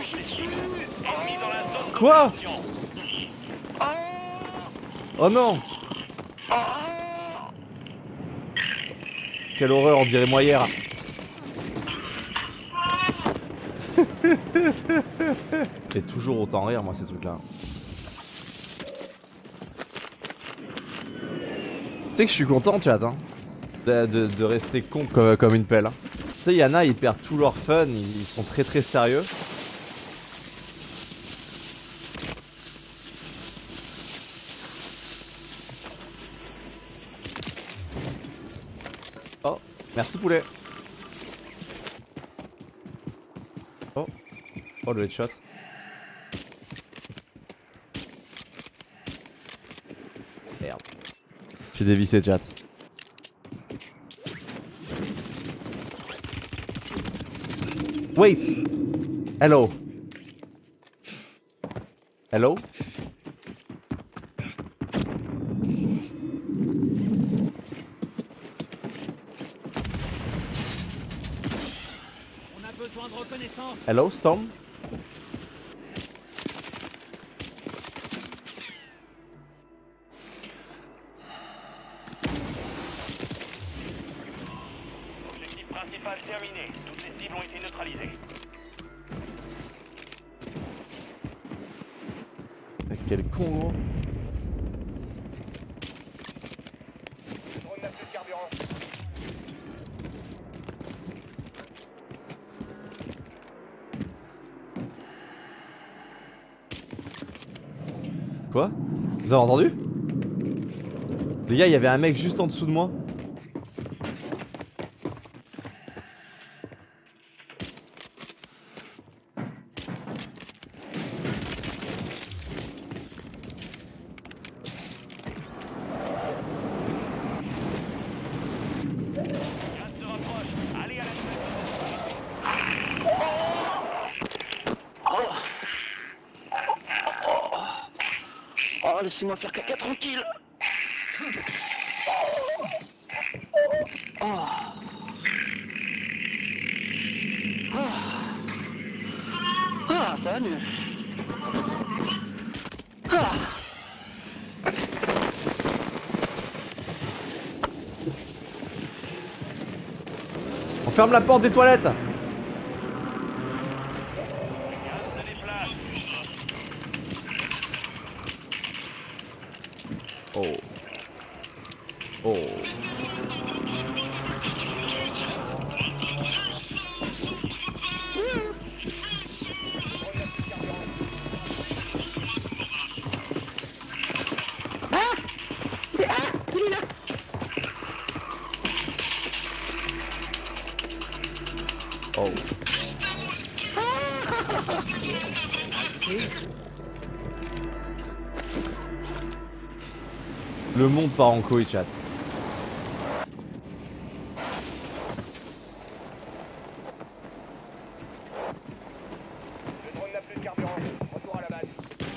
Quoi? Oh non! Quelle horreur, on dirait moi hier. Fait toujours autant rire moi ces trucs là. Tu sais que je suis content chat hein, de rester con comme une pelle hein. Tu sais Yana ils perdent tout leur fun, ils sont très sérieux. Oh, merci poulet. Oh, oh le headshot. Merde. J'ai dévissé chat. Wait. Hello. Hello. On a besoin de reconnaissance. Hello Storm. Terminé. Toutes les cibles ont été neutralisées. Quel con gros. On n'a plus de carburant. Quoi? Vous avez entendu? Les gars, il y avait un mec juste en dessous de moi. Oh, laissez-moi faire caca tranquille. Oh. Ah, ça va mieux. Ah. On ferme la porte des toilettes. Oh. Oh. Il est là. Oh. Le monde part en couille chat. Le drone n'a plus de carburant. Retour à la base.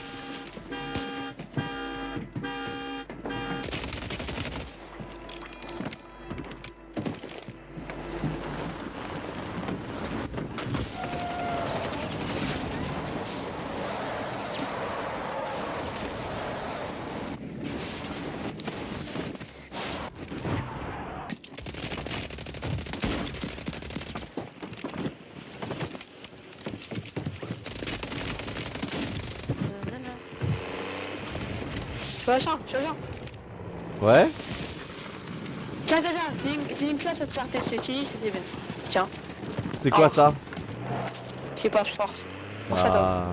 Je reviens. Ouais. Tiens, j'ai une classe à te faire tester, c'était bien. Tiens, C'est quoi ça? je sais pas, je force. Force à toi. Ah.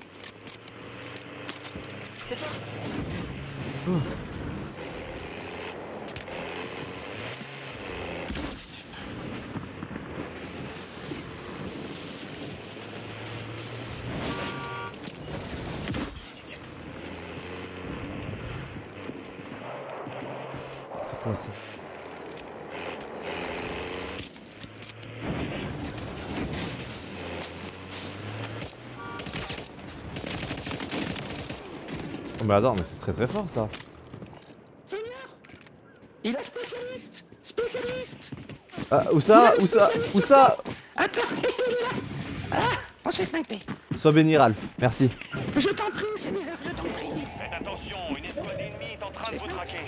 C'est toi. C'est quoi ça? Oh mais attends, mais c'est très fort ça. Seigneur, il a spécialiste. Spécialiste. Ah, où ça? Où ça? Où ça? Attends, il est là. Ah, on se fait sniper. Sois béni Ralph, merci. Je t'en prie, Seigneur, je t'en prie. Faites attention, une escouade ennemie est en train de vous traquer.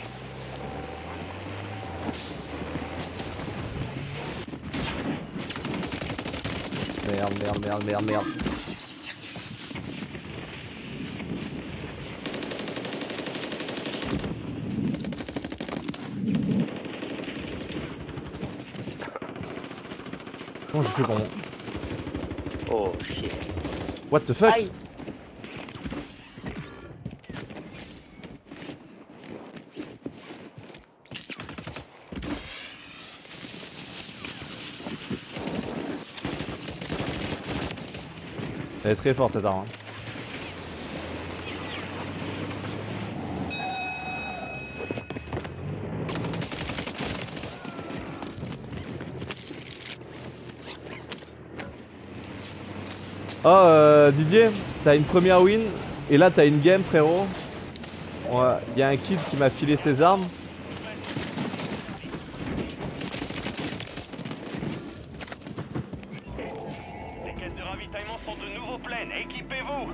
Merde. Comment je fais pour mon... Oh shit. What the fuck? Aïe. Elle est très forte cette arme. Hein. Oh Didier, t'as une première win et là t'as une game frérot. Il y a un kid qui m'a filé ses armes. Les caisses de ravitaillement sont de nouveau pleines. Équipez-vous.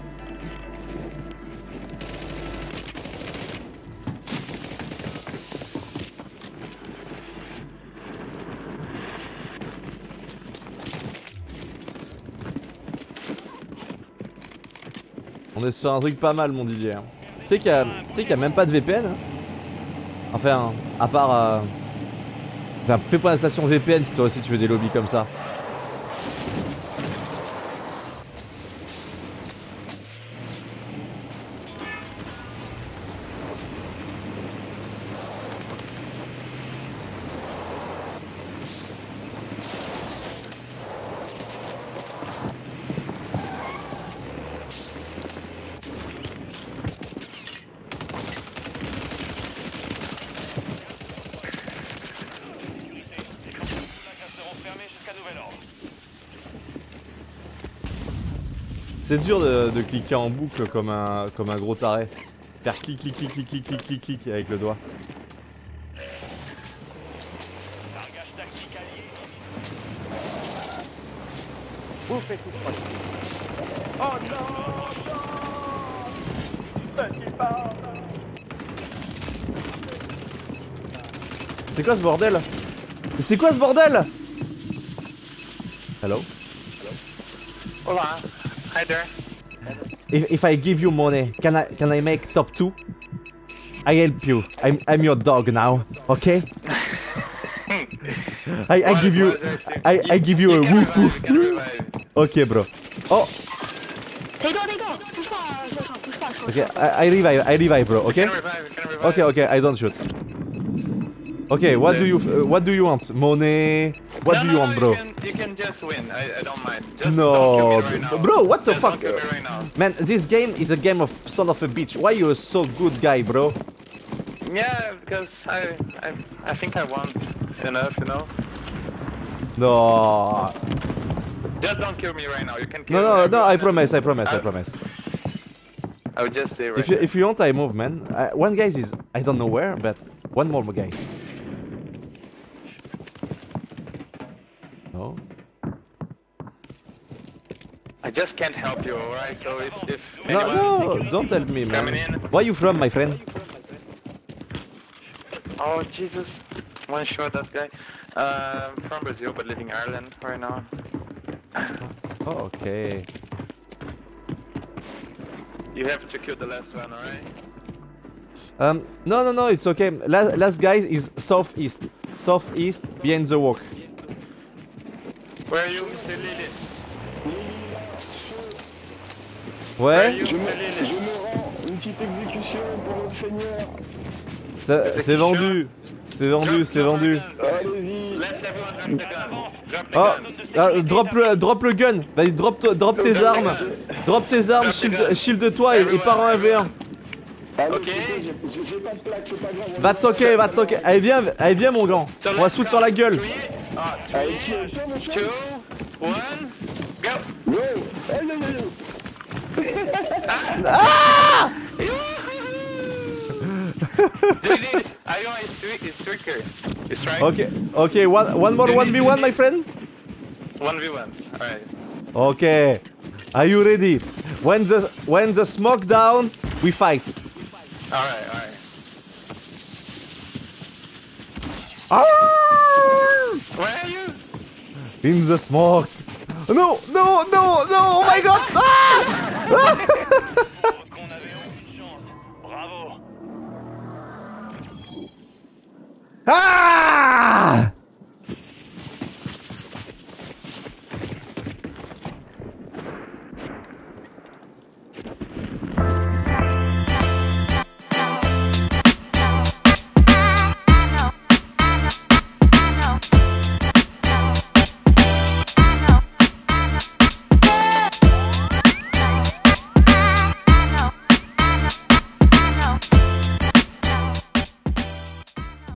On est sur un truc pas mal mon Didier. Tu sais qu'il y a même pas de VPN. Hein. Enfin, à part... Enfin, fais pas la station VPN si toi aussi tu veux des lobbies comme ça. C'est dur de cliquer en boucle comme un gros taré. Faire clic avec le doigt. Largage tactique allié. Vous faites tout ça. Oh non, petit pas. C'est quoi ce bordel? C'est quoi ce bordel? Hello? Hola. Hi there. If I give you money, can I make top 2? I help you. I'm your dog now, okay? I give you a woof woof. Okay, bro. Oh. Tais-toi, touche pas, Okay, I revive, bro. Okay. Okay, I don't shoot. Okay, what do you want? Money? What do you want, bro? You can just win. I don't mind. Just No, don't kill me right now. bro, what the Just fuck? don't kill me right now. Man, this game is a game of son of a bitch. Why you a so good guy, bro? Yeah, because I think I won enough, you know. No. Just don't kill me right now. You can kill me. No, I promise. I will just stay right If you want, I move, man. One guy is I don't know where, but one more guy. No. I just can't help you, alright? So if No, don't help me, man. coming in. Where you from, my friend? Oh Jesus! One shot that guy. From Brazil, but living in Ireland right now. Oh, okay. You have to kill the last one, alright? No, it's okay. Last guy is southeast behind the walk. Where are you, Mr. Lily? Ouais. Where are you, Je me Mr. Lily? rends, une petite exécution pour le Seigneur. C'est vendu. C'est vendu. Allez-y. Let's everyone drop the gun. Drop the Oh, gun. drop le gun. Vas-y, drop tes armes. Drop tes armes, shield-toi et pars en 1v1. Allez, Ok. j'ai pas de plaque, c'est pas grave. That's okay. Allez, viens, mon grand. So On va let's shoot go. sur la gueule. Allez, 3, tiens, mon cher. 2, 1, go! Yo. Aïe, aïe, aïe. I know it's trickier. It's right. Okay, one more 1v1, my friend. 1v1. Alright. Okay. Are you ready? When the smoke down, we fight. Alright, alright. Ah! Where are you? In the smoke. No, no, no, no! Oh my god! Ah! Qu'on avait aucune chance. Bravo. Ah!